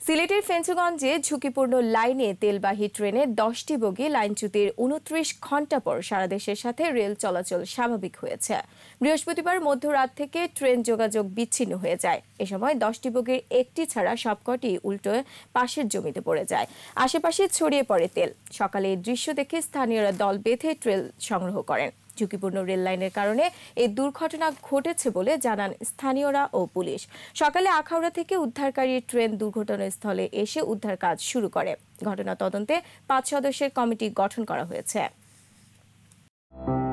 সিলেটের ফেঞ্চুগঞ্জে ঝুঁকিপূর্ণ লাইনে তেলবাহী ট্রেনে 10টি বগি লাইনচ্যুতির 29 ঘণ্টা পর সারা দেশের সাথে রেল চলাচল স্বাভাবিক হয়েছে। বৃহস্পতিবার মধ্যরাত থেকে ট্রেন যোগাযোগ বিচ্ছিন্ন হয়ে যায়। এ সময় 10টি বগির একটি ছাড়া সবকটি উল্টো পাশের জমিতে পড়ে যায়। আশেপাশে ছড়িয়ে পড়ে তেল। সকালে এই দৃশ্য দেখে স্থানীয়রা দল বেঁধে ট্রেন সংগ্রহ করেন। ঝুঁকিপূর্ণ রেল লাইনের কারণে এই দুর্ঘটনা ঘটেছে বলে জানান স্থানীয়রা ও পুলিশ। সকালে আখাউড়া থেকে উদ্ধারকারী ট্রেন দুর্ঘটনাস্থলে এসে উদ্ধার কাজ শুরু করে। ঘটনা তদন্তে 5 সদস্যের কমিটি গঠন করা হয়েছে।